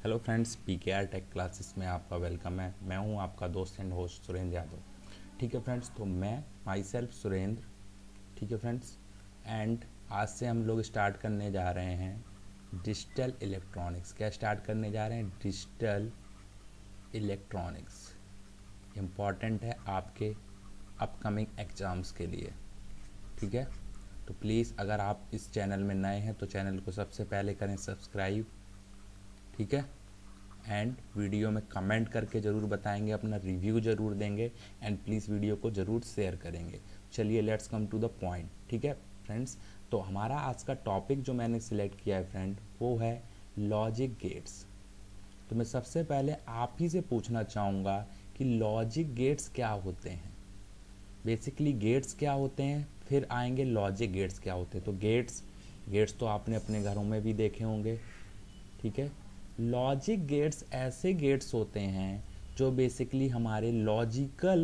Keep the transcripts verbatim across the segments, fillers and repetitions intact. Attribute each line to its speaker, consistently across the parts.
Speaker 1: Hello friends, P K R tech classes में आपका welcome है। मैं हूं आपका दोस्त एंड होस्ट सुरेंद्र यादव। ठीक है फ्रेंड्स, तो मैं माई सेल्फ सुरेंद्र। ठीक है फ्रेंड्स, एंड आज से हम लोग स्टार्ट करने जा रहे हैं डिजिटल इलेक्ट्रॉनिक्स। क्या स्टार्ट करने जा रहे हैं? Digital electronics. इम्पॉर्टेंट है आपके अपकमिंग एग्ज़ाम्स के लिए। ठीक है, तो प्लीज़ अगर आप इस चैनल में नए हैं तो चैनल को सबसे पहले करें सब्सक्राइब। ठीक है, एंड वीडियो में कमेंट करके ज़रूर बताएंगे, अपना रिव्यू ज़रूर देंगे, एंड प्लीज़ वीडियो को ज़रूर शेयर करेंगे। चलिए let's come to the point. ठीक है फ्रेंड्स, तो हमारा आज का टॉपिक जो मैंने सिलेक्ट किया है फ्रेंड, वो है लॉजिक गेट्स। तो मैं सबसे पहले आप ही से पूछना चाहूँगा कि लॉजिक गेट्स क्या होते हैं। बेसिकली गेट्स क्या होते हैं, फिर आएंगे लॉजिक गेट्स क्या होते हैं। तो गेट्स गेट्स तो आपने अपने घरों में भी देखे होंगे। ठीक है, लॉजिक गेट्स ऐसे गेट्स होते हैं जो बेसिकली हमारे लॉजिकल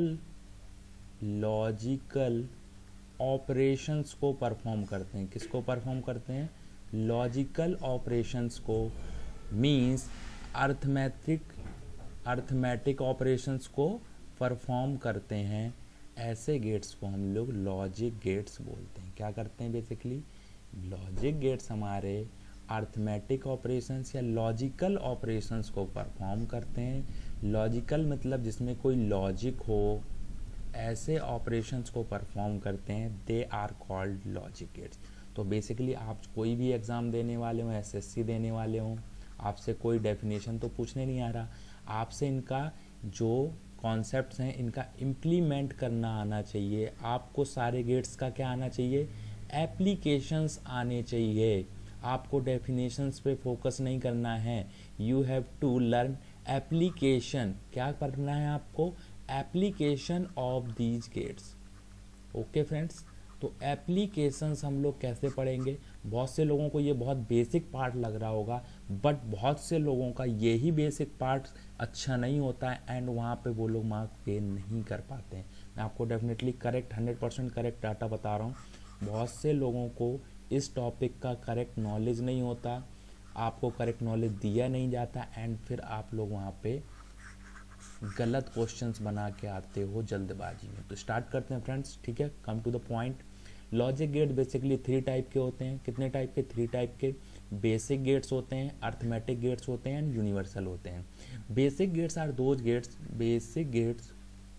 Speaker 1: लॉजिकल ऑपरेशंस को परफॉर्म करते हैं। किसको परफॉर्म करते हैं? लॉजिकल ऑपरेशंस को, मींस अर्थमेटिक अर्थमेटिक ऑपरेशंस को परफॉर्म करते हैं। ऐसे गेट्स को हम लोग लॉजिक गेट्स बोलते हैं। क्या करते हैं? बेसिकली लॉजिक गेट्स हमारे अर्थमेटिक ऑपरेशंस या लॉजिकल ऑपरेशंस को परफॉर्म करते हैं। लॉजिकल मतलब जिसमें कोई लॉजिक हो, ऐसे ऑपरेशंस को परफॉर्म करते हैं। They are called logic gates. तो बेसिकली आप कोई भी एग्ज़ाम देने वाले हो, एसएससी देने वाले हो, आपसे कोई डेफिनेशन तो पूछने नहीं आ रहा, आपसे इनका जो कॉन्सेप्ट्स हैं इनका इम्प्लीमेंट करना आना चाहिए। आपको सारे गेट्स का क्या आना चाहिए? एप्लीकेशंस आने चाहिए। आपको डेफिनेशंस पे फोकस नहीं करना है। You have to learn application. क्या करना है आपको? Application of these gates. Okay friends, तो एप्लीकेशंस हम लोग कैसे पढ़ेंगे? बहुत से लोगों को ये बहुत बेसिक पार्ट लग रहा होगा, बट बहुत से लोगों का यही बेसिक पार्ट अच्छा नहीं होता है एंड वहाँ पे वो लोग मार्क्स गेन नहीं कर पाते हैं। मैं आपको definitely correct hundred percent correct data बता रहा हूँ। बहुत से लोगों को इस टॉपिक का करेक्ट नॉलेज नहीं होता, आपको करेक्ट नॉलेज दिया नहीं जाता, एंड फिर आप लोग वहाँ पे गलत क्वेश्चंस बना के आते हो जल्दबाजी में। तो स्टार्ट करते हैं फ्रेंड्स। ठीक है, come to the point. Logic gate basically three type के होते हैं। कितने टाइप के? थ्री टाइप के। बेसिक गेट्स होते हैं, अर्थमेटिक गेट्स होते हैं, एंड यूनिवर्सल होते हैं। Basic gates are those gates basic gates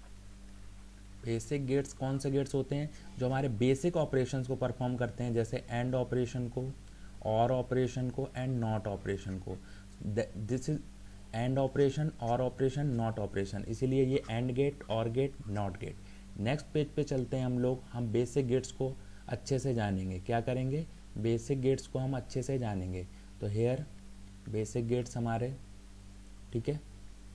Speaker 1: basic gates कौन से गेट्स होते हैं? जो हमारे बेसिक ऑपरेशंस को परफॉर्म करते हैं, जैसे एंड ऑपरेशन को, और ऑपरेशन को, एंड नॉट ऑपरेशन को। This is and operation, or operation, not operation. इसीलिए ये and gate, or gate, not gate. Next page पे चलते हैं हम लोग। हम बेसिक गेट्स को अच्छे से जानेंगे। क्या करेंगे? बेसिक गेट्स को हम अच्छे से जानेंगे। तो हेयर बेसिक गेट्स हमारे, ठीक है,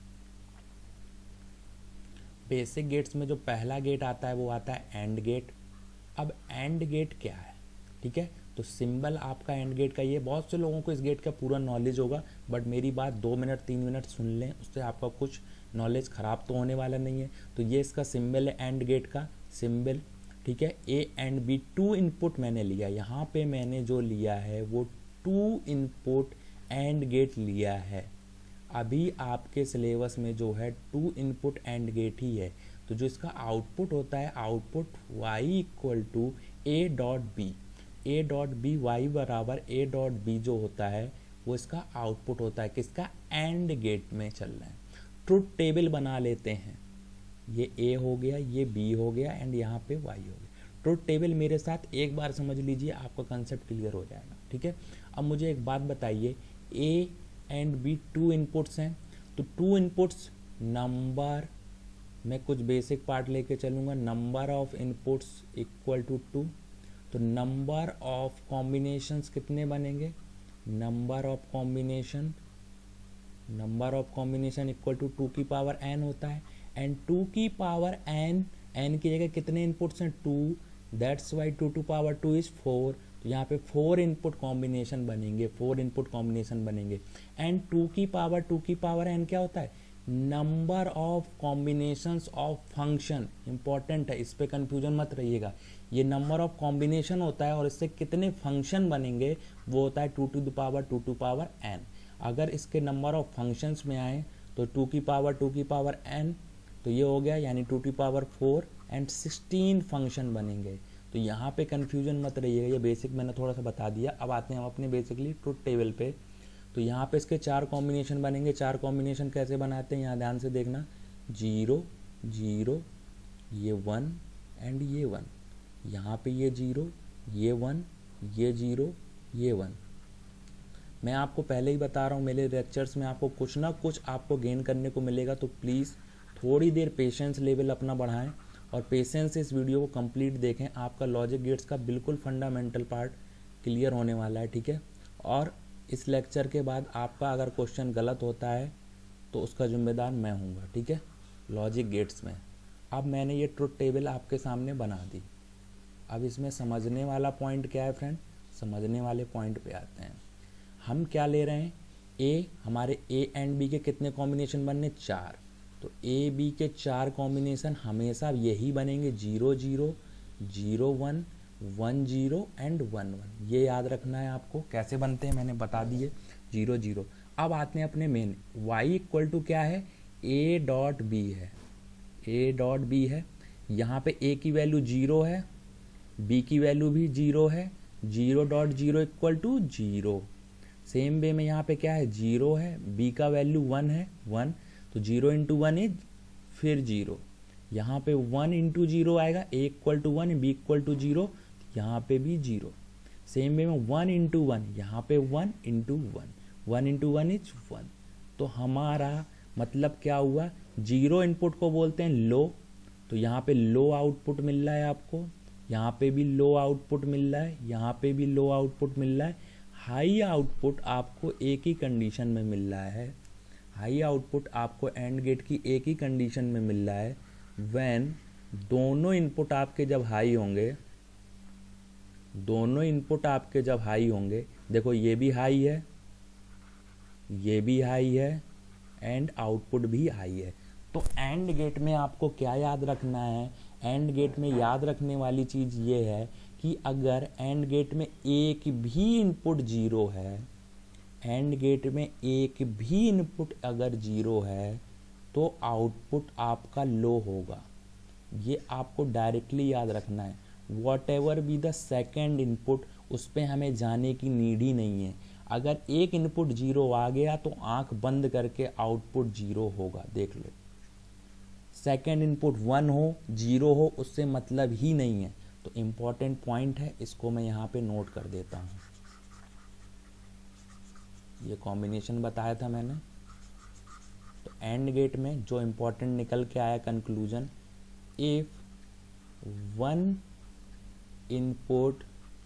Speaker 1: बेसिक गेट्स में जो पहला गेट आता है वो आता है एंड गेट। अब एंड गेट क्या है? ठीक है, तो सिंबल आपका एंड गेट का ये, बहुत से लोगों को इस गेट का पूरा नॉलेज होगा, बट मेरी बात दो मिनट तीन मिनट सुन लें, उससे आपका कुछ नॉलेज ख़राब तो होने वाला नहीं है। तो ये इसका सिंबल है एंड गेट का सिंबल। ठीक है, A and B, two input मैंने लिया। यहाँ पे मैंने जो लिया है वो टू इनपुट एंड गेट लिया है। अभी आपके सिलेबस में जो है टू इनपुट एंड गेट ही है। तो जो इसका आउटपुट होता है, output y equal to A dot B, A dot B, Y बराबर ए डॉट बी जो होता है वो इसका आउटपुट होता है। किसका? एंड गेट में चल रहा है। ट्रुथ टेबल बना लेते हैं। ये ए हो गया, ये बी हो गया, एंड यहाँ पे वाई हो गया। ट्रुथ टेबल मेरे साथ एक बार समझ लीजिए, आपका कंसेप्ट क्लियर हो जाएगा। ठीक है, अब मुझे एक बात बताइए, A and B two inputs हैं, तो टू इनपुट्स नंबर, मैं कुछ बेसिक पार्ट लेके चलूँगा, number of inputs equal to two. तो नंबर ऑफ कॉम्बिनेशंस कितने बनेंगे? Number of combination number of combination equal to two की पावर एन होता है, एंड टू की पावर एन, एन की जगह कितने इनपुट्स हैं? Two, that's why two to power two is four. तो यहाँ पे फोर इनपुट कॉम्बिनेशन बनेंगे, फोर इनपुट कॉम्बिनेशन बनेंगे। एंड टू की पावर टू की पावर एन क्या होता है? Number of combinations of function. Important है, इस पे कंफ्यूजन मत रहिएगा। ये नंबर ऑफ कॉम्बिनेशन होता है और इससे कितने फंक्शन बनेंगे वो होता है two to the power two to power N. अगर इसके नंबर ऑफ फंक्शंस में आए तो टू की पावर टू की पावर एन, तो ये हो गया यानी टू की power four and sixteen function बनेंगे। तो यहाँ पे कन्फ्यूजन मत रहिएगा, ये बेसिक मैंने थोड़ा सा बता दिया। अब आते हैं हम अपने बेसिकली ट्रुथ टेबल पे। तो यहाँ पे इसके चार कॉम्बिनेशन बनेंगे। चार कॉम्बिनेशन कैसे बनाते हैं यहाँ ध्यान से देखना, जीरो जीरो ये वन एंड ये वन, यहाँ पे ये जीरो ये वन ये जीरो ये वन। मैं आपको पहले ही बता रहा हूँ मेरे लेक्चर्स में आपको कुछ ना कुछ आपको गेन करने को मिलेगा, तो प्लीज़ थोड़ी देर पेशेंस लेवल अपना बढ़ाएं और पेशेंस से इस वीडियो को कंप्लीट देखें। आपका लॉजिक गेट्स का बिल्कुल फंडामेंटल पार्ट क्लियर होने वाला है, ठीक है। और इस लेक्चर के बाद आपका अगर क्वेश्चन गलत होता है तो उसका जिम्मेदार मैं हूँगा, ठीक है, लॉजिक गेट्स में। अब मैंने ये ट्रुथ टेबल आपके सामने बना दी। अब इसमें समझने वाला पॉइंट क्या है फ्रेंड, समझने वाले पॉइंट पे आते हैं। हम क्या ले रहे हैं, ए, हमारे ए एंड बी के कितने कॉम्बिनेशन बनने, चार। तो ए बी के चार कॉम्बिनेशन हमेशा यही बनेंगे, zero zero zero one one zero and one one. ये याद रखना है आपको कैसे बनते हैं, मैंने बता दिए, जीरो जीरो। अब आते हैं अपने मेन, वाई इक्वल टू क्या है, ए डॉट बी है, ए डॉट बी है। यहाँ पे ए की वैल्यू जीरो है, बी की वैल्यू भी जीरो है, zero dot zero equal to zero. Same way में यहाँ पे क्या है, जीरो है, बी का वैल्यू वन है, वन, तो जीरो इंटू वन इज फिर जीरो। यहाँ पे वन इंटू जीरो आएगा, A equal to one, B equal to zero, यहाँ पे भी जीरो। सेम वे में वन इंटू वन, यहाँ पे one into one, one into one is one. तो हमारा मतलब क्या हुआ, जीरो इनपुट को बोलते हैं लो, तो यहाँ पे लो आउटपुट मिल रहा है आपको, यहाँ पे भी लो आउटपुट मिल रहा है, यहाँ पे भी लो आउटपुट मिल रहा है। हाई आउटपुट आपको एक ही कंडीशन में मिल रहा है, हाई आउटपुट आपको एंड गेट की एक ही कंडीशन में मिल रहा है, व्हेन दोनों इनपुट आपके जब हाई होंगे, दोनों इनपुट आपके जब हाई होंगे, देखो ये भी हाई है, ये भी हाई है एंड आउटपुट भी हाई है। तो एंड गेट में आपको क्या याद रखना है, एंड गेट में याद रखने वाली चीज़ ये है कि अगर एंड गेट में एक भी इनपुट जीरो है, एंड गेट में एक भी इनपुट अगर जीरो है तो आउटपुट आपका लो होगा। ये आपको डायरेक्टली याद रखना है। Whatever be the second input, उस पर हमें जाने की नीड ही नहीं है। अगर एक इनपुट जीरो आ गया तो आंख बंद करके आउटपुट जीरो होगा, देख लो। सेकेंड इनपुट वन हो जीरो हो उससे मतलब ही नहीं है। तो इम्पॉर्टेंट पॉइंट है, इसको मैं यहाँ पे नोट कर देता हूँ। ये कॉम्बिनेशन बताया था मैंने। तो एंड गेट में जो इम्पोर्टेंट निकल के आया conclusion, if one input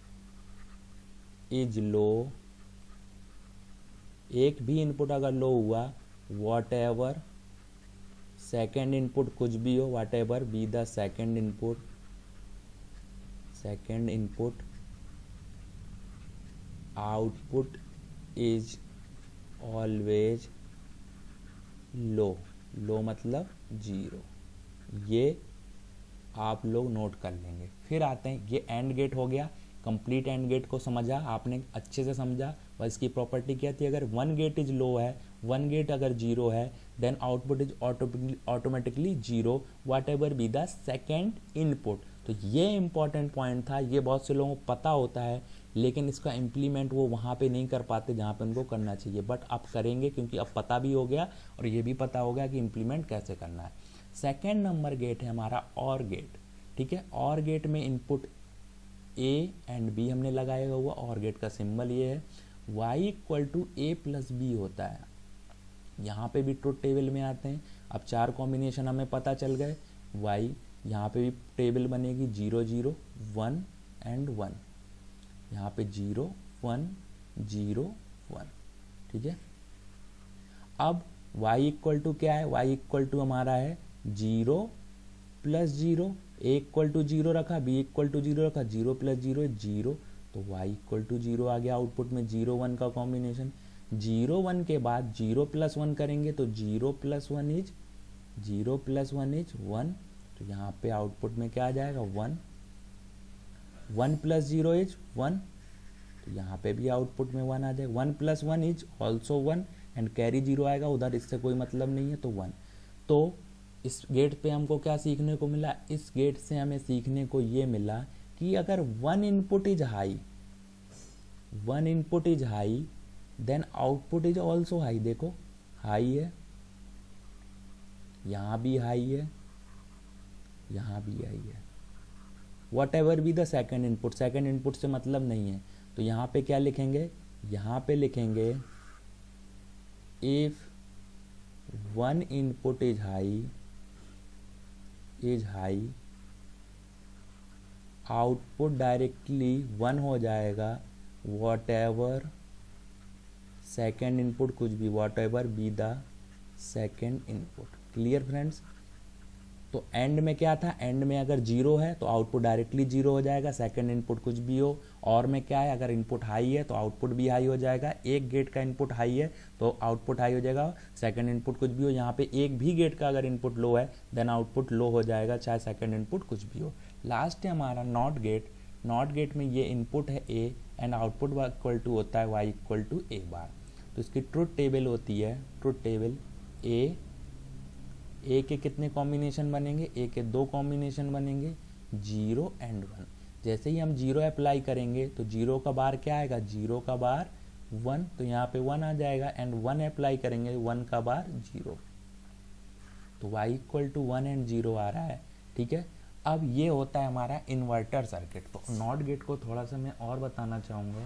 Speaker 1: is low, एक भी इनपुट अगर लो हुआ, वॉट एवर सेकेंड इनपुट कुछ भी हो, whatever be the second input, second input output is always low, low मतलब जीरो। ये आप लोग नोट कर लेंगे। फिर आते हैं, ये एंड गेट हो गया, कंप्लीट एंड गेट को समझा आपने, अच्छे से समझा। और इसकी प्रॉपर्टी क्या थी, अगर वन गेट इज लो है, वन गेट अगर जीरो है, then output is automatically zero whatever be the second input. तो ये इंपॉर्टेंट पॉइंट था, ये बहुत से लोगों को पता होता है लेकिन इसका इम्प्लीमेंट वो वहाँ पे नहीं कर पाते जहाँ पे उनको करना चाहिए, बट अब करेंगे क्योंकि अब पता भी हो गया और ये भी पता हो गया कि इम्प्लीमेंट कैसे करना है। सेकेंड नंबर गेट है हमारा और गेट, ठीक है। और गेट में इनपुट ए एंड बी हमने लगाया हुआ, और गेट का सिंबल ये है, Y equal to A plus B होता है। यहाँ पे भी ट्रुथ टेबल में आते हैं। अब चार कॉम्बिनेशन हमें पता चल गए, वाई यहाँ पे भी टेबल बनेगी, zero zero one and one, यहाँ पे जीरो वन जीरो वन, ठीक है। अब y इक्वल टू क्या है, y इक्वल टू हमारा है zero plus zero, a equal to zero रखा, b इक्वल टू जीरो रखा, जीरो प्लस जीरो जीरो, तो y इक्वल टू जीरो आ गया आउटपुट में, जीरो वन का कॉम्बिनेशन। जीरो वन के बाद जीरो प्लस वन करेंगे तो zero plus one is zero plus one is one, तो यहाँ पे आउटपुट में क्या आ जाएगा, one. One plus zero is one, तो यहाँ पे भी आउटपुट में वन आ जाएगा। One plus one is also one and carry zero आएगा, उधर इससे कोई मतलब नहीं है तो वन। तो इस गेट पे हमको क्या सीखने को मिला, इस गेट से हमें सीखने को ये मिला कि अगर one input is high, one input is high then output is also high. देखो हाई है, यहाँ भी हाई है, यहाँ भी हाई है, whatever be the second input, second input से मतलब नहीं है। तो यहाँ पे क्या लिखेंगे, यहाँ पे लिखेंगे if one input is high is high output directly one हो जाएगा, वॉट एवर सेकेंड इनपुट कुछ भी, whatever be the second input. Clear friends. तो एंड में क्या था, एंड में अगर जीरो है तो आउटपुट डायरेक्टली जीरो हो जाएगा, सेकंड इनपुट कुछ भी हो। और में क्या है, अगर इनपुट हाई है तो आउटपुट भी हाई हो जाएगा। एक गेट का इनपुट हाई है तो आउटपुट हाई हो जाएगा, सेकंड इनपुट कुछ भी हो। यहाँ पे एक भी गेट का अगर इनपुट लो है देन आउटपुट लो हो जाएगा, चाहे सेकंड इनपुट कुछ भी हो। लास्ट है हमारा नॉट गेट। नॉट गेट में ये इनपुट है A and output equal to होता है Y equal to A bar. तो इसकी ट्रुथ टेबल होती है, ट्रुथ टेबल ए ए के कितने कॉम्बिनेशन बनेंगे, ए के दो कॉम्बिनेशन बनेंगे, जीरो एंड वन। जैसे ही हम जीरो अप्लाई करेंगे तो जीरो का बार क्या आएगा, जीरो का बार वन, तो यहाँ पे वन आ जाएगा। एंड वन अप्लाई करेंगे, वन का बार जीरो, तो Y equal to one and zero आ रहा है। ठीक है, अब ये होता है हमारा इन्वर्टर सर्किट। तो नॉट गेट को थोड़ा सा मैं और बताना चाहूँगा।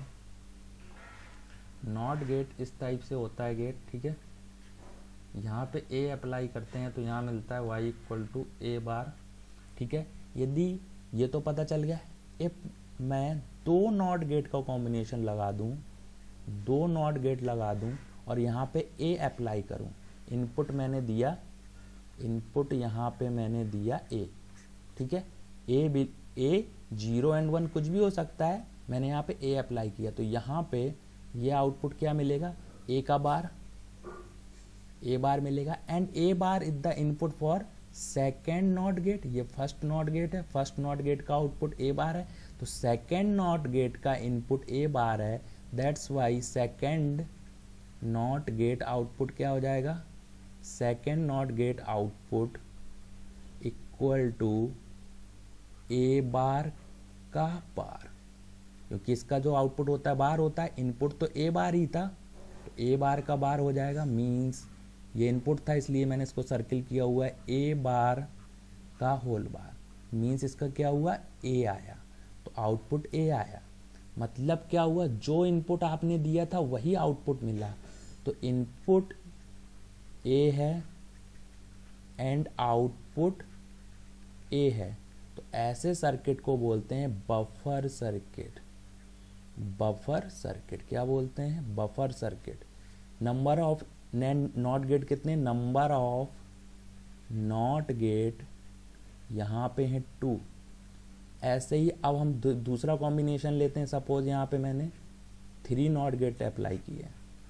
Speaker 1: नॉट गेट इस टाइप से होता है गेट। ठीक है, यहाँ पे ए अप्लाई करते हैं तो यहाँ मिलता है Y equal to A bar. ठीक है, यदि ये तो पता चल गया, इफ मैं दो नॉट गेट का कॉम्बिनेशन लगा दूँ, दो नॉट गेट लगा दूँ और यहाँ पे ए अप्लाई करूँ, इनपुट मैंने दिया, इनपुट यहाँ पे मैंने दिया ए। ठीक है, ए भी ए जीरो एंड वन कुछ भी हो सकता है, मैंने यहाँ पे ए अप्लाई किया तो यहाँ पे ये आउटपुट क्या मिलेगा, ए का बार, ए बार मिलेगा। And A bar is the input for second not gate. ये फर्स्ट नॉट गेट है, फर्स्ट नॉट गेट का आउटपुट ए बार है, तो सेकेंड नॉट गेट का इनपुट ए बार है। That's why second not gate output क्या हो जाएगा, second not gate output equal to A bar का बार, क्योंकि इसका जो आउटपुट होता है बार होता है, इनपुट तो ए बार ही था, तो ए बार का बार हो जाएगा। मीन्स ये इनपुट था इसलिए मैंने इसको सर्किल किया हुआ है, ए बार का होल बार। मीन्स इसका क्या हुआ, ए आया, तो आउटपुट ए आया। मतलब क्या हुआ, जो इनपुट आपने दिया था वही आउटपुट मिला। तो इनपुट ए है एंड आउटपुट ए है, तो ऐसे सर्किट को बोलते हैं बफर सर्किट। बफर सर्किट क्या बोलते हैं, buffer circuit. Number of not gate कितने, नंबर ऑफ नॉट गेट यहाँ पे है टू। ऐसे ही अब हम दू, दूसरा कॉम्बिनेशन लेते हैं। सपोज यहाँ पे मैंने थ्री नॉट गेट अप्लाई किए,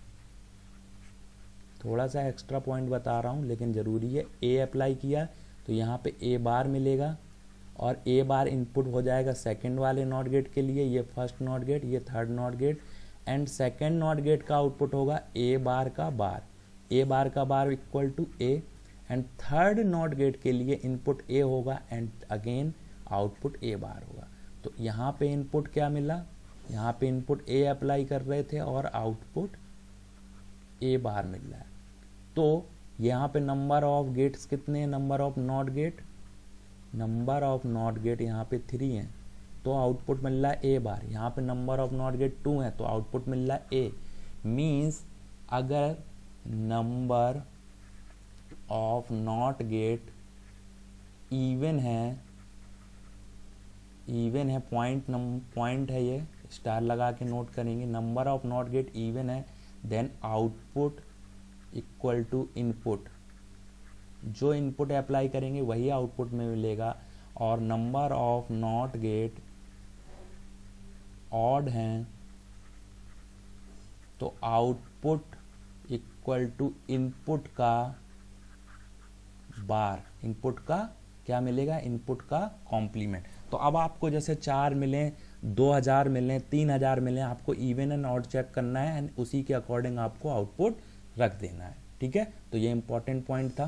Speaker 1: थोड़ा सा एक्स्ट्रा पॉइंट बता रहा हूँ लेकिन ज़रूरी है। ए अप्लाई किया तो यहाँ पे ए बार मिलेगा और ए बार इनपुट हो जाएगा सेकंड वाले नॉट गेट के लिए, ये फर्स्ट नॉट गेट, ये third not gate. And second not gate का आउटपुट होगा ए बार का बार, ए बार का bar equal to A. And third not gate के लिए इनपुट ए होगा and again output A bar होगा। तो यहाँ पे इनपुट क्या मिला, यहाँ पे इनपुट ए अप्लाई कर रहे थे और आउटपुट ए बार मिल रहा है। तो यहाँ पे नंबर ऑफ गेट्स कितने हैं, number of not gate, number of not gate यहाँ पे थ्री हैं तो आउटपुट मिल रहा है ए बार। यहाँ पे number of not gate two है तो आउटपुट मिल रहा है ए। मीन्स अगर number of not gate even है, इवन है, पॉइंट नंबर पॉइंट है, ये स्टार लगा के नोट करेंगे, number of not gate even है, then output equal to input, जो इनपुट अप्लाई करेंगे वही आउटपुट में मिलेगा। और number of not gate odd हैं तो आउटपुट इक्वल टू इनपुट का बार, इनपुट का क्या मिलेगा, इनपुट का कॉम्प्लीमेंट। तो अब आपको जैसे चार मिले, दो हज़ार मिले, तीन हज़ार मिले, आपको इवन एंड ऑड चेक करना है एंड उसी के अकॉर्डिंग आपको आउटपुट रख देना है। ठीक है, तो ये इंपॉर्टेंट पॉइंट था।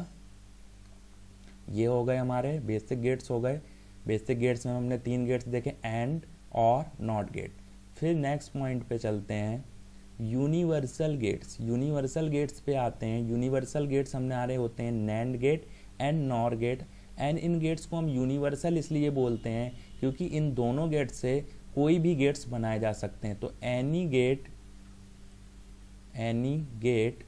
Speaker 1: ये हो गए हमारे बेसिक गेट्स हो गए। बेसिक गेट्स में हमने तीन गेट्स देखे, एंड, और, नॉट गेट। फिर नेक्स्ट पॉइंट पे चलते हैं, यूनिवर्सल गेट्स। यूनिवर्सल गेट्स पे आते हैं। यूनिवर्सल गेट्स हमने आ रहे होते हैं NAND gate and NOR gate. And इन गेट्स को हम यूनिवर्सल इसलिए बोलते हैं क्योंकि इन दोनों गेट से कोई भी गेट्स बनाए जा सकते हैं। तो एनी गेट, एनी गेट,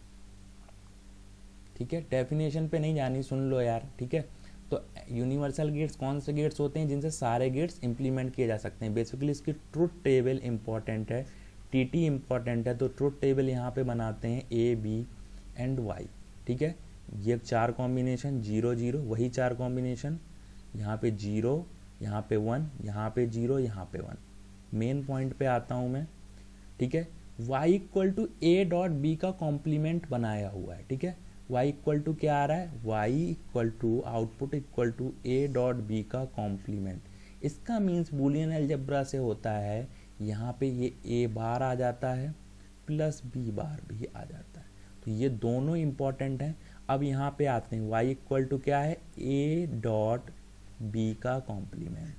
Speaker 1: ठीक है, डेफिनेशन पे नहीं जानी, सुन लो यार, ठीक है। तो यूनिवर्सल गेट्स कौन से गेट्स होते हैं? जिनसे सारे गेट्स इंप्लीमेंट किए जा सकते हैं। बेसिकली इसकी ट्रुथ टेबल इंपॉर्टेंट है, टीटी इंपॉर्टेंट है। तो ट्रुथ टेबल यहाँ पे बनाते हैं ए, बी एंड वाई। ठीक है, ये चार कॉम्बिनेशन, जीरो जीरो, वही चार कॉम्बिनेशन, यहाँ पे जीरो, यहाँ पे वन, यहाँ पे जीरो, यहाँ पे वन। मेन पॉइंट पे आता हूँ मैं। ठीक है, y equal to A dot B का कॉम्प्लीमेंट बनाया हुआ है। ठीक है, y इक्वल टू क्या आ रहा है? y equal to output equal to A dot B का कॉम्प्लीमेंट। इसका मीन्स बूलियन अलजेब्रा से होता है, यहाँ पे ये a बार आ जाता है प्लस b बार भी आ जाता है। तो ये दोनों इंपॉर्टेंट हैं। अब यहाँ पे आते हैं, y इक्वल टू क्या है? a डॉट बी का कॉम्प्लीमेंट।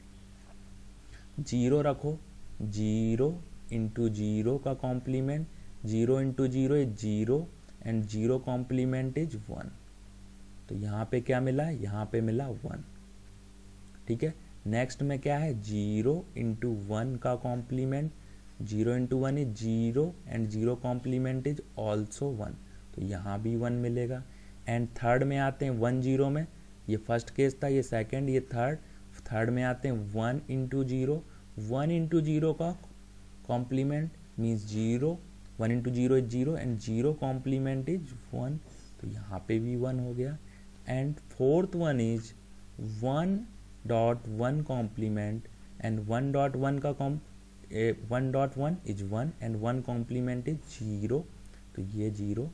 Speaker 1: जीरो रखो, जीरो इंटू जीरो का complement, zero into zero is zero and zero complement is one. तो यहाँ पे क्या मिला? यहाँ पे मिला वन। ठीक है, नेक्स्ट में क्या है? जीरो इंटू वन का complement, zero into one is zero and zero complement is also one. तो यहाँ भी वन मिलेगा। एंड थर्ड में आते हैं वन जीरो में, ये फर्स्ट केस था, ये सेकेंड, ये थर्ड। थर्ड में आते हैं one into zero, one into zero का complement means zero, one into zero is zero and zero complement is one. तो यहाँ पे भी वन हो गया। And fourth one is one dot one complement and one dot one का कॉम one dot one is one and one complement is zero. तो ये जीरो।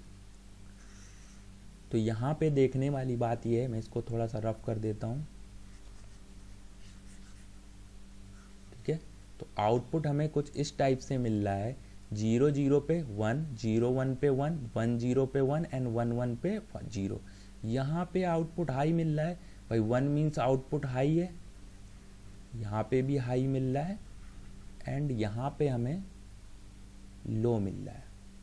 Speaker 1: तो यहाँ पे देखने वाली बात ये है, मैं इसको थोड़ा सा रफ कर देता हूँ। ठीक है, तो आउटपुट हमें कुछ इस टाइप से मिल रहा है, जीरो जीरो पे वन, जीरो वन पे वन, वन जीरो पे वन एंड वन वन पे जीरो। यहाँ पे आउटपुट हाई मिल रहा है भाई, वन मीन्स आउटपुट हाई है, यहाँ पे भी हाई मिल रहा है एंड यहाँ पे हमें लो मिल रहा है।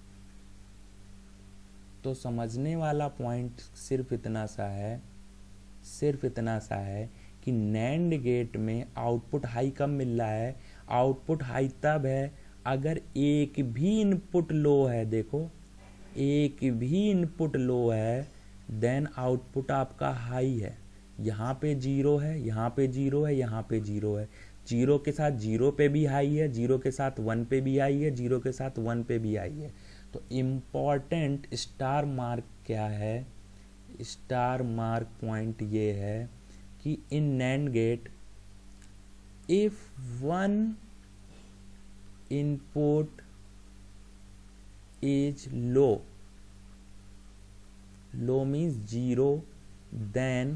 Speaker 1: तो समझने वाला पॉइंट सिर्फ इतना सा है, सिर्फ इतना सा है कि नैंड गेट में आउटपुट हाई कब मिल रहा है? आउटपुट हाई तब है अगर एक भी इनपुट लो है। देखो, एक भी इनपुट लो है देन आउटपुट आपका हाई है। यहाँ पे जीरो है, यहाँ पे जीरो है, यहाँ पे जीरो है। जीरो के साथ जीरो पे भी हाई है, जीरो के साथ वन पे भी हाई है, जीरो के साथ वन पे भी हाई है। तो इम्पॉर्टेंट स्टार मार्क क्या है? स्टार मार्क पॉइंट ये है कि इन NAND gate if one input is low, low means zero, then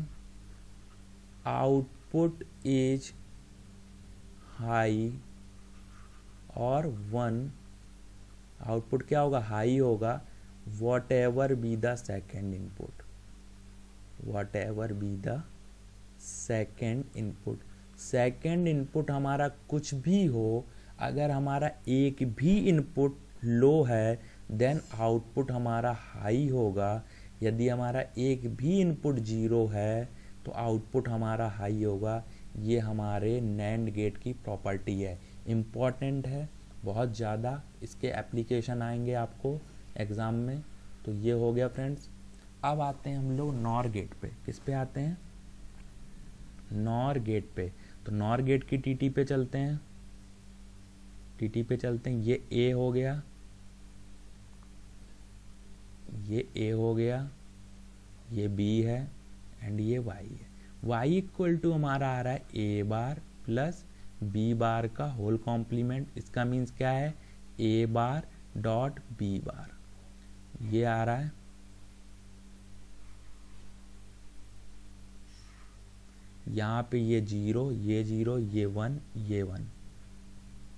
Speaker 1: output is high और one, आउटपुट क्या होगा? हाई होगा, whatever be the second input, whatever be the second input. Second input हमारा कुछ भी हो, अगर हमारा एक भी इनपुट लो है देन आउटपुट हमारा हाई होगा। यदि हमारा एक भी इनपुट जीरो है तो आउटपुट हमारा हाई होगा। ये हमारे नैंड गेट की प्रॉपर्टी है, इम्पॉर्टेंट है बहुत ज़्यादा, इसके एप्लीकेशन आएंगे आपको एग्ज़ाम में। तो ये हो गया फ्रेंड्स। अब आते हैं हम लोग नॉर गेट पे। किस पे आते हैं? नॉर गेट पे। तो नॉर गेट की टीटी पे चलते हैं, टीटी पे चलते हैं। ये ए हो गया, ये ए हो गया, ये बी है एंड ये वाई है। वाई इक्वल टू हमारा आ रहा है A bar plus B bar का होल कॉम्प्लीमेंट। इसका मीन्स क्या है? ए बार डॉट बी बार, ये आ रहा है। यहाँ पे ये जीरो, ये जीरो, ये वन, ये वन।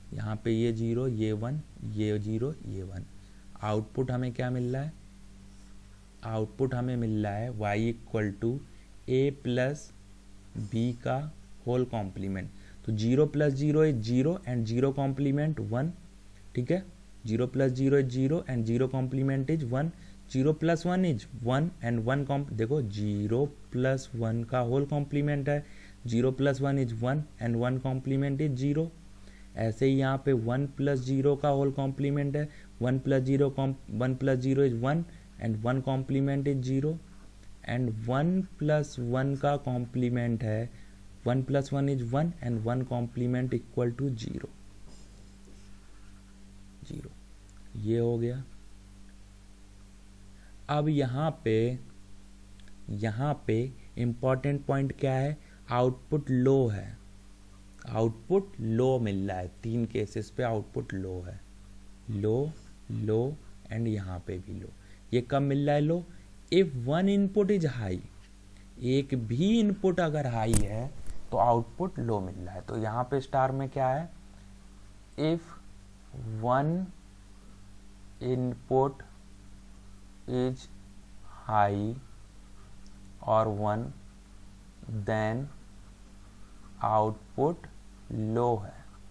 Speaker 1: यहाँ पे ये जीरो, ये वन, ये जीरो, ये वन। आउटपुट हमें क्या मिल रहा है? आउटपुट हमें मिल रहा है y equal to A plus B का होल कॉम्प्लीमेंट। तो zero plus zero is zero and zero complement one, ठीक है। Zero plus zero is zero and zero complement is one. Zero plus one is one and one comp देखो zero plus one का whole complement है, zero plus one is one and one complement is zero. ऐसे ही यहाँ पे one plus zero का whole complement है, one plus zero one plus zero is one and one complement is zero and one plus one का complement है, one plus one is one and one complement equal to zero, zero. ये हो गया। अब यहाँ पे यहाँ पे इम्पॉर्टेंट पॉइंट क्या है? आउटपुट लो है, आउटपुट लो मिल रहा है। तीन केसेस पे आउटपुट लो है, लो, लो एंड यहाँ पे भी लो। ये कब मिल रहा है low? If one input is high, एक भी इनपुट अगर हाई है तो आउटपुट लो मिल रहा है। तो यहाँ पे स्टार में क्या है? If one input is high और वन देन आउटपुट लो है,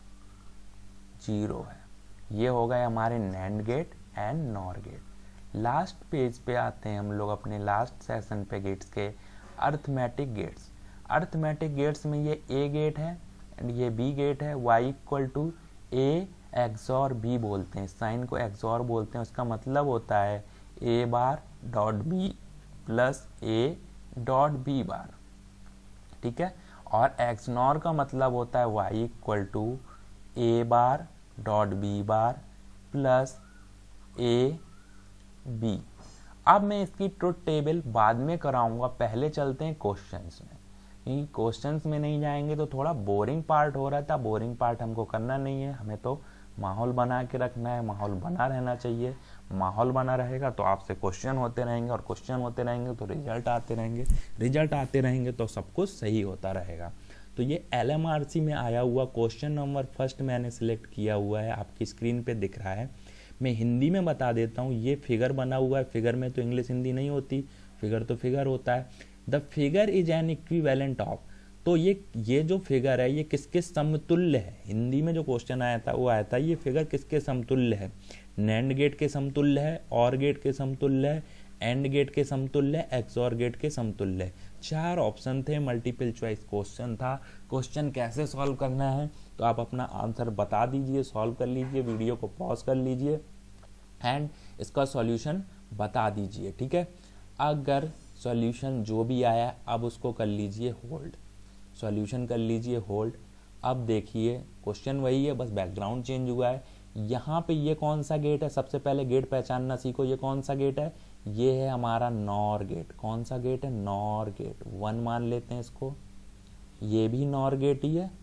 Speaker 1: जीरो है। ये हो गए हमारे NAND gate and NOR gate. Last page पे आते हैं हम लोग अपने लास्ट सेशन पे गेट्स के, अर्थमेटिक गेट्स। अर्थमेटिक गेट्स में ये ए गेट है एंड ये बी गेट है। y equal to A XOR B बोलते हैं, साइन को एक्सॉर बोलते हैं। उसका मतलब होता है A bar dot B plus A dot B bar, ठीक है। और एक्स नॉर का मतलब होता है y equal to A bar dot B bar plus A B. अब मैं इसकी ट्रुथ टेबल बाद में कराऊंगा, पहले चलते हैं क्वेश्चंस में, क्योंकि क्वेश्चंस में नहीं जाएंगे तो थोड़ा बोरिंग पार्ट हो रहा था। बोरिंग पार्ट हमको करना नहीं है, हमें तो माहौल बना के रखना है, माहौल बना रहना चाहिए। माहौल बना रहेगा तो आपसे क्वेश्चन होते रहेंगे और क्वेश्चन होते रहेंगे तो रिजल्ट आते रहेंगे, रिजल्ट आते रहेंगे तो सब कुछ सही होता रहेगा। तो ये एल एम आर सी में आया हुआ क्वेश्चन नंबर फर्स्ट मैंने सिलेक्ट किया हुआ है, आपकी स्क्रीन पे दिख रहा है। मैं हिंदी में बता देता हूँ। ये फिगर बना हुआ है, फिगर में तो इंग्लिश हिंदी नहीं होती, फिगर तो फिगर होता है। The figure is an equivalent of, तो ये ये जो फिगर है ये किसके समतुल्य है? हिंदी में जो क्वेश्चन आया था वो आया था ये फिगर किसके समतुल्य है? नैंड गेट के समतुल्य है, और गेट के समतुल्य है, एंड गेट के समतुल्य है, एक्सॉर गेट के समतुल्य है। चार ऑप्शन थे, मल्टीपल चॉइस क्वेश्चन था। क्वेश्चन कैसे सॉल्व करना है तो आप अपना आंसर बता दीजिए, सॉल्व कर लीजिए, वीडियो को पॉज कर लीजिए एंड इसका सॉल्यूशन बता दीजिए, ठीक है। अगर सॉल्यूशन जो भी आया अब उसको कर लीजिए होल्ड, सॉल्यूशन कर लीजिए होल्ड। अब देखिए क्वेश्चन वही है, बस बैकग्राउंड चेंज हुआ है। यहाँ पे ये कौन सा गेट है? सबसे पहले गेट पहचानना सीखो। ये कौन सा गेट है? ये है हमारा नॉर गेट। कौन सा गेट है? Nor gate. वन मान लेते हैं इसको। ये भी नॉर गेट ही है,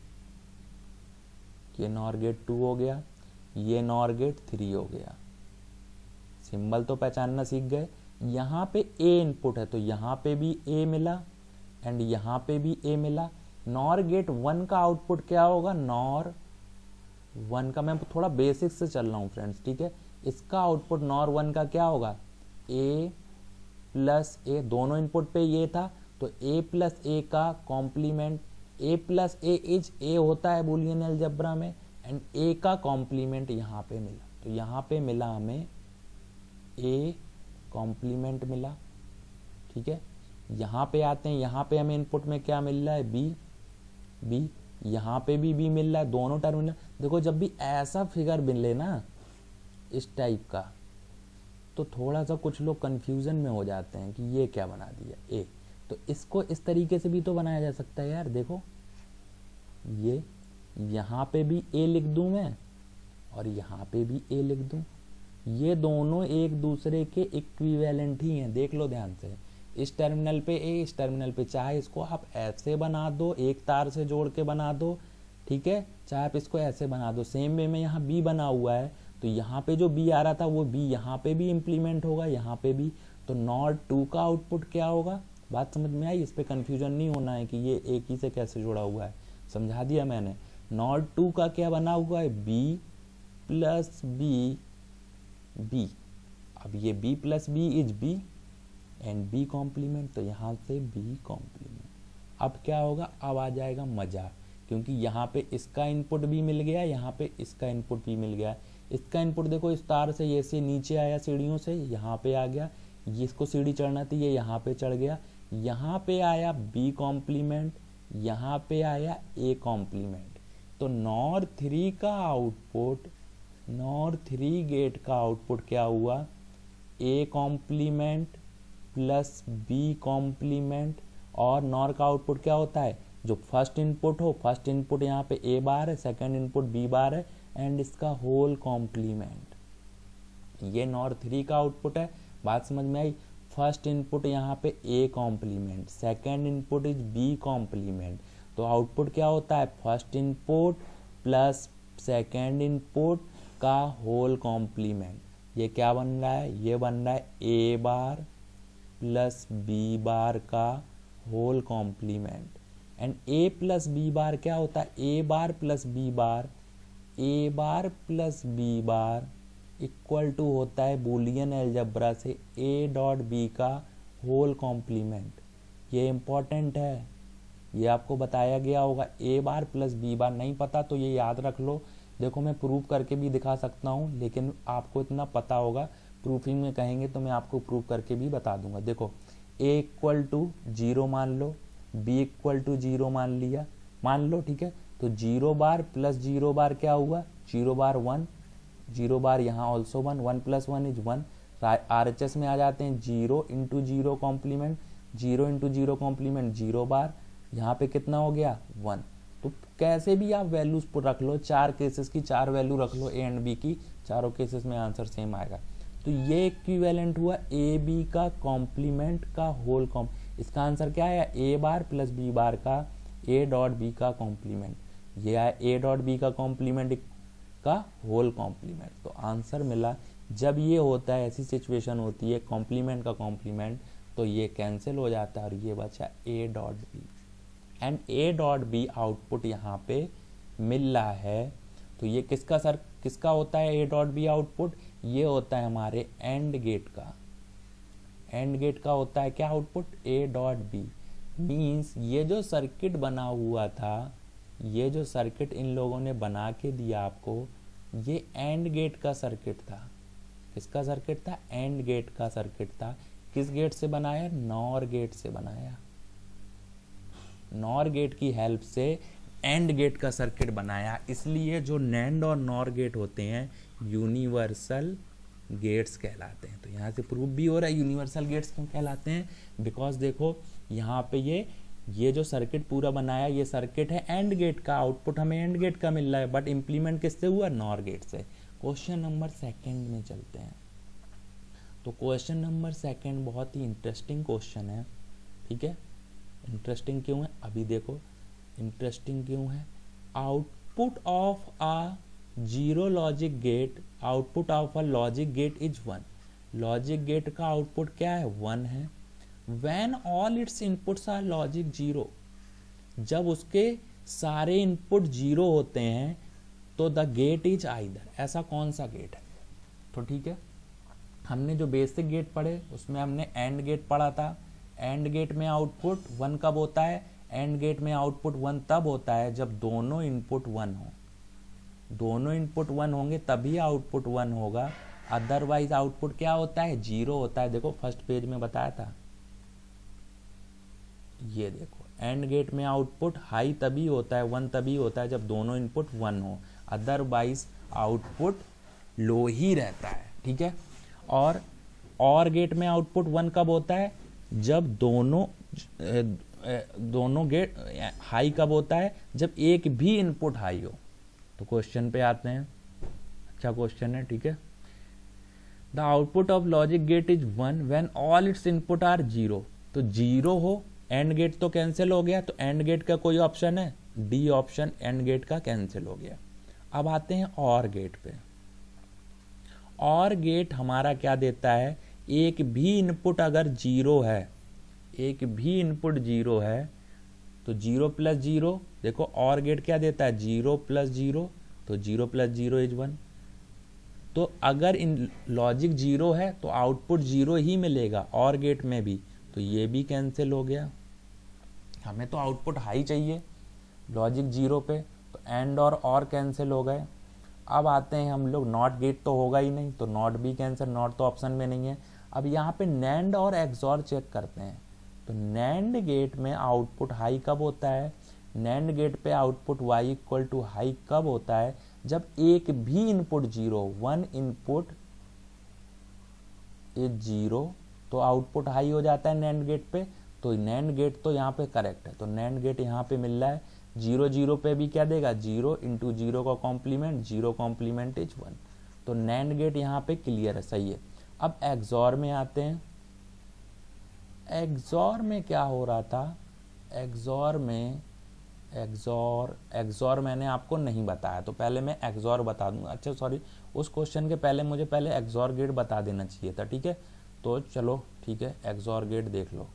Speaker 1: ये नॉर गेट टू हो गया, ये नॉर गेट थ्री हो गया। सिंबल तो पहचानना सीख गए। यहाँ पे ए इनपुट है तो यहाँ पे भी ए मिला एंड यहाँ पे भी ए मिला। नॉर गेट वन का आउटपुट क्या होगा? नॉर वन का, मैं थोड़ा बेसिक से चल रहा हूँ फ्रेंड्स, ठीक है। इसका आउटपुट नॉर वन का क्या होगा? ए प्लस ए, दोनों इनपुट पे ये था तो ए प्लस ए का complement, A plus A is A होता है बूलियन अलजेब्रा में, एंड ए का कॉम्प्लीमेंट यहाँ पे मिला। तो यहाँ पे मिला हमें ए कॉम्प्लीमेंट मिला, ठीक है। यहाँ पे आते हैं, यहाँ पे हमें इनपुट में क्या मिल रहा है? B, B. यहाँ पे भी बी मिल रहा है, दोनों टर्मिनल। देखो जब भी ऐसा फिगर मिले ना इस टाइप का तो थोड़ा सा कुछ लोग कंफ्यूजन में हो जाते हैं कि ये क्या बना दिया ए। तो इसको इस तरीके से भी तो बनाया जा सकता है यार। देखो ये यहाँ पे भी ए लिख दूं मैं और यहाँ पे भी ए लिख दूं, ये दोनों एक दूसरे के इक्विवेलेंट ही हैं। देख लो ध्यान से, इस टर्मिनल पे ए, इस टर्मिनल पे, चाहे इसको आप ऐसे बना दो, एक तार से जोड़ के बना दो, ठीक है, चाहे आप इसको ऐसे बना दो। सेम वे में यहाँ बी बना हुआ है तो यहाँ पे जो बी आ रहा था वो बी यहाँ पे भी इम्प्लीमेंट होगा, यहाँ पे भी। तो नॉट टू का आउटपुट क्या होगा? बात समझ में आई? इस पे कंफ्यूजन नहीं होना है कि ये एक ही से कैसे जुड़ा हुआ है, समझा दिया मैंने। नॉट टू का क्या बना हुआ है, बी प्लस बी बी। अब ये b plus B is b and b complement, तो यहाँ से b कॉम्प्लीमेंट। अब क्या होगा, अब आ जाएगा मजा, क्योंकि यहाँ पे इसका इनपुट भी मिल गया, यहाँ पे इसका इनपुट भी मिल गया। इसका इनपुट देखो इस तार से ये से नीचे आया सीढ़ियों से, यहाँ पे आ गया, ये इसको सीढ़ी चढ़ना थी, ये यहाँ पे चढ़ गया, यहाँ पे आया b कॉम्प्लीमेंट, यहाँ पे आया a कॉम्प्लीमेंट। तो नॉर थ्री का आउटपुट, नॉर थ्री गेट का आउटपुट क्या हुआ, a complement plus b complement. और नॉर का आउटपुट क्या होता है, जो फर्स्ट इनपुट हो, फर्स्ट इनपुट यहाँ पे a बार है, सेकंड इनपुट b बार है एंड इसका होल कॉम्प्लीमेंट। ये नॉर थ्री का आउटपुट है, बात समझ में आई। फर्स्ट इनपुट यहाँ पे a complement, second input is b complement. तो आउटपुट क्या होता है, first input plus second input का होल कॉम्प्लीमेंट। ये क्या बन रहा है, ये बन रहा है a bar plus b bar का whole complement. And a plus b bar क्या होता है, a bar plus b bar, a bar plus b bar equal to होता है बूलियन अलजेब्रा से a डॉट b का होल कॉम्प्लीमेंट। ये important है, ये आपको बताया गया होगा। a bar plus b bar नहीं पता तो ये याद रख लो। देखो मैं प्रूफ करके भी दिखा सकता हूँ, लेकिन आपको इतना पता होगा, प्रूफिंग में कहेंगे तो मैं आपको प्रूफ करके भी बता दूंगा। देखो a इक्वल टू जीरो मान लो, b इक्वल टू जीरो मान लिया, मान लो, ठीक है। तो zero bar plus zero bar क्या हुआ, zero bar one, zero bar यहाँ also one, one plus one is one. R H S में आ जाते हैं, zero into zero complement, zero into zero complement zero bar, यहाँ पे कितना हो गया, वन। तो कैसे भी आप वैल्यूज पर रख लो, चार केसेस की चार वैल्यू रख लो ए एंड बी की, चारों केसेस में आंसर सेम आएगा। तो ये इक्विवेलेंट हुआ ए बी का कॉम्प्लीमेंट का होल कॉम। इसका आंसर क्या आया, A bar plus B bar का ए डॉट बी का कॉम्प्लीमेंट। ये आया ए डॉट बी का कॉम्प्लीमेंट का होल कॉम्प्लीमेंट। तो आंसर मिला। जब ये होता है, ऐसी सिचुएशन होती है कॉम्प्लीमेंट का कॉम्प्लीमेंट, तो ये कैंसिल हो जाता है और ये बचा A dot B. And A dot B output यहाँ पे मिल रहा है। तो ये किसका सर किसका होता है ए डॉट बी आउटपुट, ये होता है हमारे एंड गेट का। एंड गेट का होता है क्या output, A dot B. Means ये जो सर्किट बना हुआ था, ये जो सर्किट इन लोगों ने बना के दिया आपको, ये एंड गेट का सर्किट था। किसका सर्किट था, एंड गेट का सर्किट था। किस गेट से बनाया, नॉर गेट से बनाया। नॉर गेट की हेल्प से एंड गेट का सर्किट बनाया। इसलिए जो नैंड और नॉर गेट होते हैं यूनिवर्सल गेट्स कहलाते हैं। तो यहाँ से प्रूफ भी हो रहा है यूनिवर्सल गेट्स क्यों कहलाते हैं, बिकॉज देखो यहाँ पे ये ये जो सर्किट पूरा बनाया, ये सर्किट है एंड गेट का, आउटपुट हमें एंड गेट का मिल रहा है, बट इम्प्लीमेंट किससे हुआ, नॉर गेट से। क्वेश्चन नंबर सेकंड में चलते हैं। तो क्वेश्चन नंबर सेकंड बहुत ही इंटरेस्टिंग क्वेश्चन है, ठीक है। इंटरेस्टिंग क्यों है, अभी देखो इंटरेस्टिंग क्यों है। Output of a zero logic gate, output of a logic gate is one. Logic gate का आउटपुट क्या है, वन है। When all its inputs are logic zero, जब उसके सारे इनपुट जीरो होते हैं तो द गेट इज आइदर। ऐसा कौन सा गेट है, तो ठीक है, हमने जो बेसिक गेट पढ़े उसमें हमने एंड गेट पढ़ा था। एंड गेट में आउटपुट वन कब होता है, एंड गेट में आउटपुट वन तब होता है जब दोनों इनपुट वन हो। दोनों इनपुट वन होंगे तभी आउटपुट वन होगा, अदरवाइज आउटपुट क्या होता है, जीरो होता है। देखो फर्स्ट पेज में बताया था, ये देखो एंड गेट में आउटपुट हाई तभी होता है, वन तभी होता है जब दोनों इनपुट वन हो, अदरवाइज आउटपुट लो ही रहता है, ठीक है। और और गेट में आउटपुट वन कब होता है, जब दोनों दोनों गेट हाई कब होता है, जब एक भी इनपुट हाई हो। तो क्वेश्चन पे आते हैं, अच्छा क्वेश्चन है, ठीक है। The output of logic gate is one when all its input are zero. तो जीरो हो, एंड गेट तो कैंसिल हो गया, तो एंड गेट का कोई ऑप्शन है, डी ऑप्शन एंड गेट का कैंसिल हो गया। अब आते हैं और गेट पे। और गेट हमारा क्या देता है, एक भी इनपुट अगर जीरो है, एक भी इनपुट जीरो है तो जीरो प्लस जीरो, देखो और गेट क्या देता है, जीरो प्लस जीरो, तो zero plus zero is one. तो अगर इन लॉजिक जीरो है तो आउटपुट जीरो ही मिलेगा और गेट में भी, तो ये भी कैंसिल हो गया। हमें तो आउटपुट हाई चाहिए लॉजिक जीरो पे, तो एंड और और कैंसिल हो गए। अब आते हैं हम लोग, नॉट गेट तो होगा ही नहीं, तो नॉट भी कैंसिल, नॉट तो ऑप्शन में नहीं है। अब यहाँ पे नैंड और एक्सॉर चेक करते हैं, तो नैंड गेट में आउटपुट हाई कब होता है, नैंड गेट पे output y equal to high कब होता है, जब एक भी input zero, one input is zero, तो आउटपुट हाई हो जाता है नैंड गेट पे। तो नैंड गेट तो यहाँ पे करेक्ट है, तो नैंड गेट यहाँ पे मिल रहा है, जीरो जीरो पे भी क्या देगा, जीरो इंटू जीरो का complement, zero complement is one. तो नैंड गेट यहाँ पे क्लियर है, सही है। अब एक्सॉर में आते हैं, एक्सॉर में क्या हो रहा था, एक्सॉर में एक्सॉर एक्सॉर मैंने आपको नहीं बताया, तो पहले मैं एक्सॉर बता दूंगा। अच्छा सॉरी, उस क्वेश्चन के पहले मुझे पहले एक्सॉर गेट बता देना चाहिए था, ठीक है। तो चलो ठीक है, एक्सॉर गेट देख लो।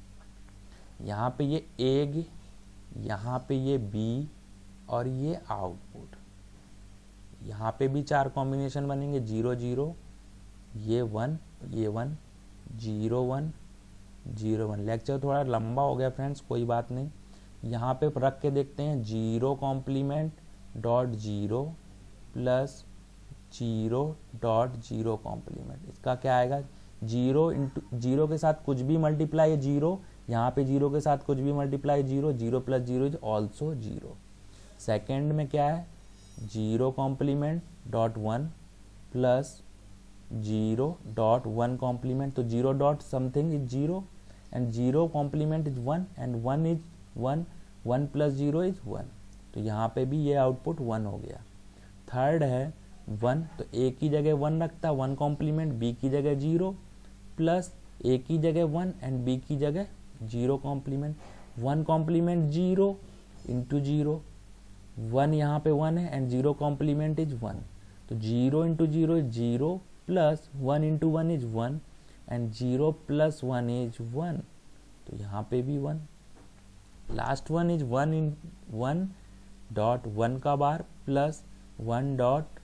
Speaker 1: यहाँ पे ये एग, यहाँ पे ये बी और ये आउटपुट, यहाँ पे भी चार कॉम्बिनेशन बनेंगे, जीरो जीरो, ये वन, ये one, zero one, zero one. Lecture थोड़ा लंबा हो गया फ्रेंड्स, कोई बात नहीं। यहाँ पे रख के देखते हैं, zero complement dot zero plus zero dot zero complement, इसका क्या आएगा, जीरो इंटू जीरो के साथ कुछ भी मल्टीप्लाई है जीरो, यहाँ पे जीरो के साथ कुछ भी multiply zero, zero plus zero is also zero. Second में क्या है, zero complement dot one plus zero dot one complement, तो zero dot something is zero and zero complement is one and one is one, one plus zero is one, तो यहाँ पे भी ये output one हो गया। थर्ड है one, तो ए की जगह वन रखता, वन कॉम्प्लीमेंट, बी की जगह जीरो प्लस ए की जगह वन एंड बी की जगह zero complement, one complement zero into zero, one यहाँ पे वन है and zero complement is one, तो zero into zero is zero plus one into one is one and zero plus one is one, तो यहाँ पे भी one. Last one is one in one dot one का bar plus one dot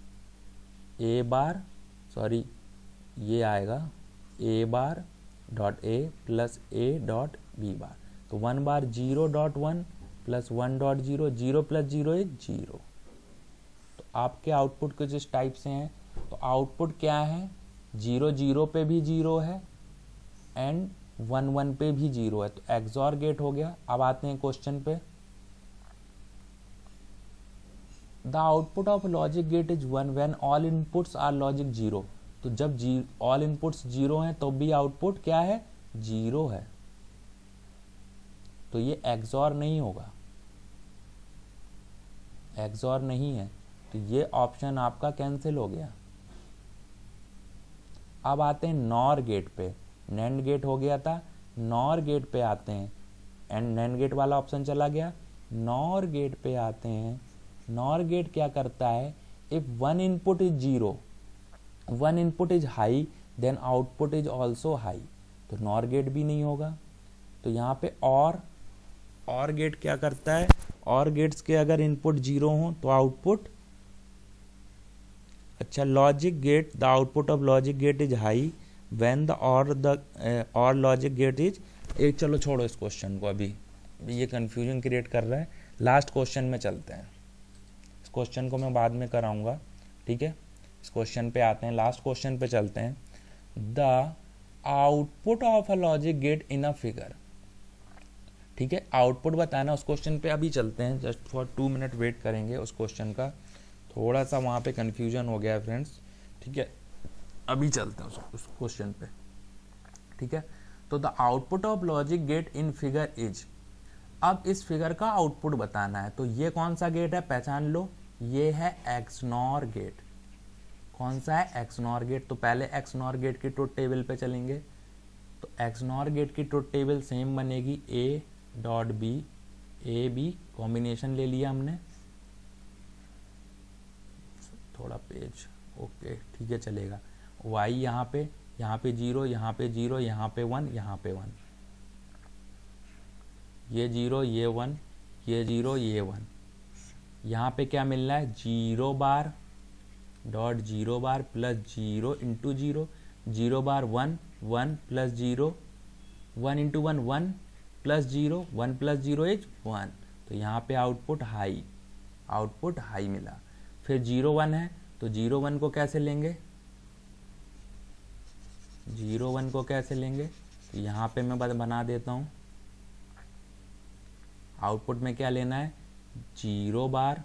Speaker 1: A bar, sorry ये आएगा A bar dot A plus A dot B बार, तो one bar zero dot one plus one dot zero, zero plus zero is zero. तो आपके output कुछ इस type से हैं। तो आउटपुट क्या है, जीरो जीरो पे भी जीरो है एंड वन वन पे भी जीरो है, तो एक्सॉर गेट हो गया। अब आते हैं क्वेश्चन पे, the output of logic gate is one when all inputs are logic zero, तो जब जी ऑल इनपुट्स जीरो हैं तो भी आउटपुट क्या है, जीरो है, तो ये एक्सॉर नहीं होगा, एक्सॉर नहीं है, तो ये ऑप्शन आपका कैंसिल हो गया। अब आते हैं नॉर गेट पे, नैंड गेट हो गया था, नॉर गेट पे आते हैं, एंड नैंड गेट वाला ऑप्शन चला गया। नॉर गेट पे आते हैं, नॉर गेट क्या करता है, if one input is zero, one input is high then output is also high, तो नॉर गेट भी नहीं होगा। तो यहाँ पे और और गेट क्या करता है, और गेट्स के अगर इनपुट जीरो हो तो आउटपुट, अच्छा logic gate, the output of logic gate is high when the और द और लॉजिक गेट इज, एक चलो छोड़ो इस क्वेश्चन को, अभी ये कंफ्यूजन क्रिएट कर रहा है। लास्ट क्वेश्चन में चलते हैं, इस क्वेश्चन को मैं बाद में कराऊंगा, ठीक है। इस क्वेश्चन पे आते हैं, लास्ट क्वेश्चन पे चलते हैं। The output of a logic gate in a figure, ठीक है, आउटपुट बताना उस क्वेश्चन पे अभी चलते हैं, just for two minute wait करेंगे उस क्वेश्चन का, थोड़ा सा वहाँ पे कंफ्यूजन हो गया है फ्रेंड्स, ठीक है। अभी चलते हैं उस क्वेश्चन पे, ठीक है। तो the output of logic gate in figure is, अब इस फिगर का आउटपुट बताना है, तो ये कौन सा गेट है, पहचान लो, ये है एक्सनॉर गेट। कौन सा है, एक्सनॉर गेट। तो पहले एक्सनॉर गेट की ट्रुथ टेबल पे चलेंगे, तो एक्सनॉर गेट की ट्रुथ टेबल सेम बनेगी, A dot B, A B combination ले लिया हमने, थोड़ा पेज, ओके ठीक है चलेगा। वाई यहाँ पे, यहाँ पे जीरो, यहाँ पे जीरो, यहाँ पे वन, यहाँ पे वन, ये जीरो, ये वन, ये जीरो, ये वन। यहाँ पे क्या मिल रहा है, zero bar dot zero bar plus zero into zero, zero bar one, one plus zero, one into one one plus zero, one plus zero is one. तो यहाँ पे आउटपुट हाई, आउटपुट हाई मिला। फिर जीरो वन है तो zero one को कैसे लेंगे, जीरो वन को कैसे लेंगे, तो यहाँ पे मैं बना देता हूँ। आउटपुट में क्या लेना है, zero bar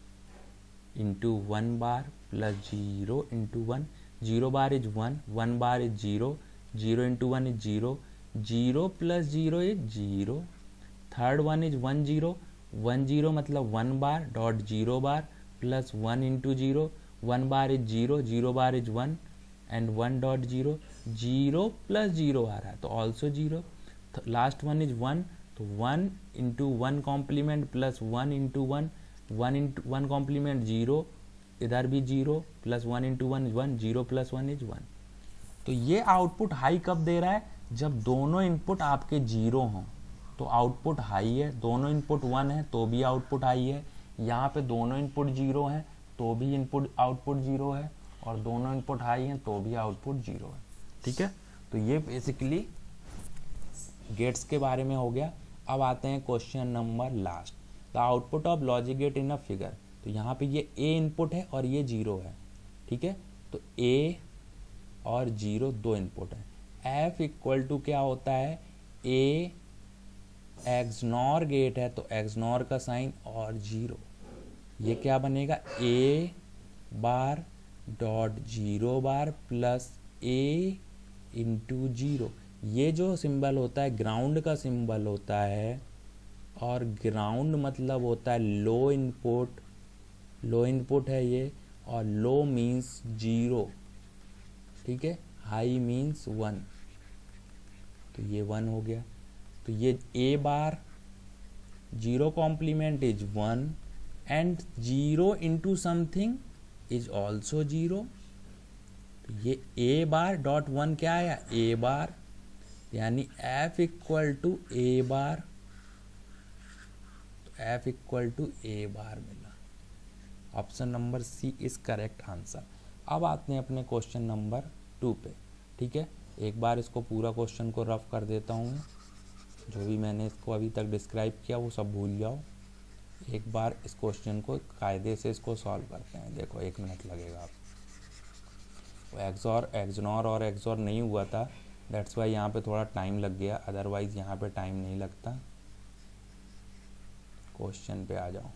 Speaker 1: into one bar plus zero into one, zero bar is one, one bar is zero, zero into one is zero, zero plus zero is zero, third one is one zero, one zero मतलब one bar dot zero bar plus one into zero, one bar is zero, zero bar is one and one dot zero, zero plus zero आ रहा है तो also zero, last one is one, तो one into one complement plus one into one, one into one complement zero, इधर भी zero plus one into one is one, zero plus one is one. तो ये output high कब दे रहा है, जब दोनों इनपुट आपके जीरो हों तो आउटपुट हाई है, दोनों इनपुट वन है तो भी आउटपुट हाई है, यहाँ पे दोनों इनपुट जीरो हैं तो भी इनपुट आउटपुट जीरो है, और दोनों इनपुट हाई हैं तो भी आउटपुट जीरो है। ठीक है, तो ये बेसिकली गेट्स के बारे में हो गया। अब आते हैं question number last, the output of logic gate in a figure. तो यहाँ पे ये ए इनपुट है और ये जीरो है। ठीक है, तो ए और जीरो दो इनपुट है। एफ इक्वल टू क्या होता है, ए एक्सनॉर गेट है तो एक्सनॉर का साइन और जीरो, ये क्या बनेगा, A bar dot zero bar plus A into zero. ये जो सिंबल होता है ग्राउंड का सिंबल होता है, और ग्राउंड मतलब होता है लो इनपुट, लो इनपुट है ये, और लो मीन्स जीरो। ठीक है, हाई मीन्स वन, तो ये वन हो गया। तो ये A bar zero complement is one and zero into something is also zero. तो ये ए बार डॉट वन क्या आया, ए बार, यानी F equal to A bar, तो F equal to A bar मिला। Option number C is correct answer. अब आते हैं अपने क्वेश्चन नंबर टू पे। ठीक है, एक बार इसको पूरा क्वेश्चन को रफ कर देता हूँ, जो भी मैंने इसको अभी तक डिस्क्राइब किया वो सब भूल जाओ। एक बार इस क्वेश्चन को कायदे से इसको सॉल्व करते हैं। देखो एक मिनट लगेगा आपको, एक्सॉर एक्सनॉर और एक्सॉर नहीं हुआ था, दैट्स वाई यहाँ पे थोड़ा टाइम लग गया, अदरवाइज यहाँ पे टाइम नहीं लगता। क्वेश्चन पे आ जाओ।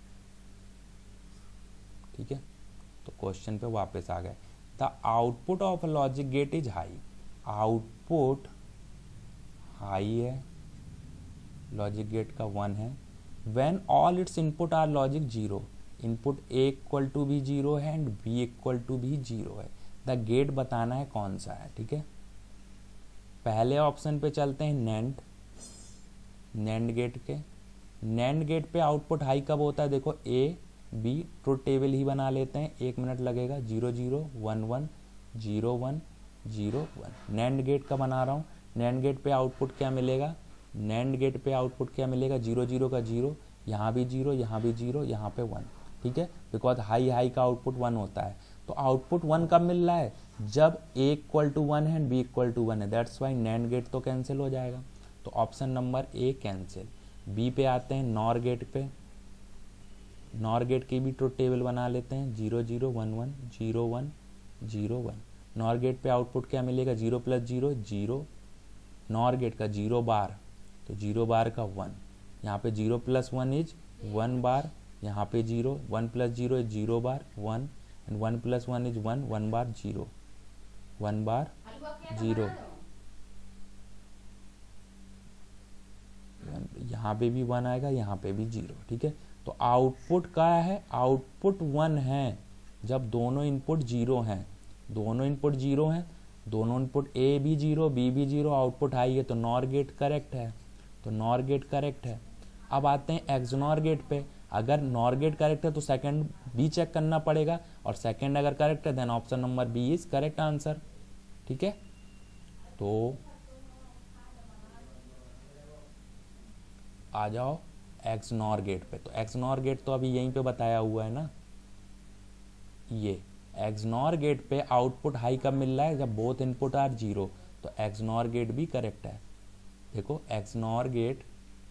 Speaker 1: ठीक है, तो क्वेश्चन पे वापस आ गए। The output of logic gate is high, output high है, लॉजिक गेट का वन है। When all its input are logic zero, input A equal to भी जीरो है एंड बी इक्वल टू भी जीरो है। द गेट बताना है कौन सा है। ठीक है, पहले ऑप्शन पे चलते हैं, नैंड, नैंड गेट के। नैंड गेट पे आउटपुट हाई कब होता है, देखो ए बी ट्रुथ टेबल ही बना लेते हैं, एक मिनट लगेगा। Zero zero one one zero one zero one, NAND gate का बना रहा हूँ। नैंड गेट पे आउटपुट क्या मिलेगा, नैंड गेट पे आउटपुट क्या मिलेगा, जीरो जीरो का जीरो, यहाँ भी जीरो, यहाँ भी जीरो, यहाँ पे वन। ठीक है, बिकॉज हाई हाई का आउटपुट वन होता है। तो आउटपुट वन कब मिल रहा है, जब ए इक्वल टू वन है and B equal to one है, दैट्स वाई नैंड गेट तो कैंसिल हो जाएगा। तो option number A cancel. B पे आते हैं, नॉर गेट पे। नॉर गेट की भी ट्रुथ टेबल बना लेते हैं, zero zero one one zero one zero one. NOR gate पे आउटपुट क्या मिलेगा, zero plus zero zero, NOR gate का जीरो बार, तो जीरो बार का वन, यहाँ पे zero plus one is one bar, यहाँ पे zero, one plus zero is zero bar one, and one plus one is one, one bar zero, one bar zero, यहाँ पे भी वन आएगा, यहाँ पे भी जीरो। ठीक है, तो आउटपुट क्या है, आउटपुट वन है जब दोनों इनपुट जीरो हैं, दोनों इनपुट जीरो हैं, दोनों इनपुट ए भी जीरो बी भी जीरो, आउटपुट हाई है, तो नॉर गेट करेक्ट है, तो नॉर गेट करेक्ट है। अब आते हैं एक्सनॉर गेट पे। अगर नॉर गेट करेक्ट है तो सेकंड बी चेक करना पड़ेगा, और सेकंड अगर करेक्ट है then option number B is correct answer. ठीक है, तो आ जाओ एक्स नॉर गेट पे। तो एक्स नॉर गेट तो अभी यहीं पे बताया हुआ है ना, ये एक्स नॉर गेट पे आउटपुट हाई कब मिल रहा है, जब बोथ इनपुट आर जीरो। तो एक्स नॉर गेट भी करेक्ट है। देखो X NOR gate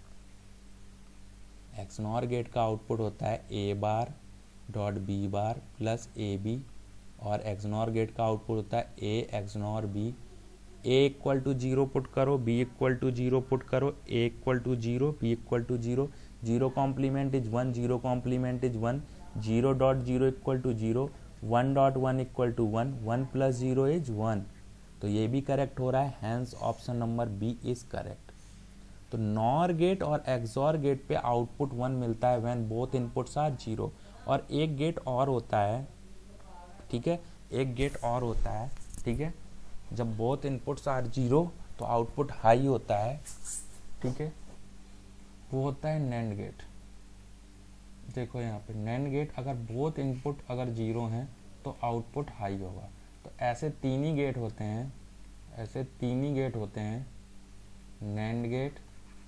Speaker 1: X NOR gate का आउटपुट होता है A bar dot B bar plus A B, और एक्स नॉर गेट का आउटपुट होता है A X NOR B. A equal to zero put करो, B equal to zero put करो, ए equal to zero, B equal to zero, zero complement is one, zero complement is one, zero dot zero equal to zero, one dot one equal to one, one plus zero is one. तो ये भी correct हो रहा है, hence option number B is correct. तो NOR gate और XOR gate पे output one मिलता है when both inputs are zero. और एक गेट और होता है, ठीक है, एक गेट और होता है, ठीक है, जब बोथ इनपुट्स आर जीरो तो आउटपुट हाई होता है, ठीक है, वो होता है नैंड गेट। देखो यहाँ पे नैंड गेट, अगर बोथ इनपुट अगर जीरो हैं तो आउटपुट हाई होगा। तो ऐसे तीन ही गेट होते हैं, ऐसे तीन ही गेट होते हैं, NAND gate,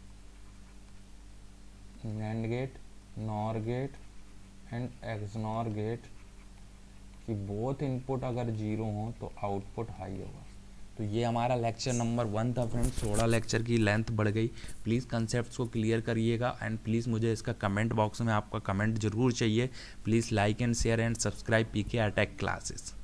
Speaker 1: NAND gate, NOR gate and XNOR gate, कि बोथ इनपुट अगर जीरो हो तो आउटपुट हाई होगा। तो ये हमारा लेक्चर नंबर वन था फ्रेंड्स। थोड़ा लेक्चर की लेंथ बढ़ गई, प्लीज़ कंसेप्ट्स को क्लियर करिएगा एंड प्लीज़ मुझे इसका कमेंट बॉक्स में आपका कमेंट जरूर चाहिए। Please like and share and subscribe PK attack classes.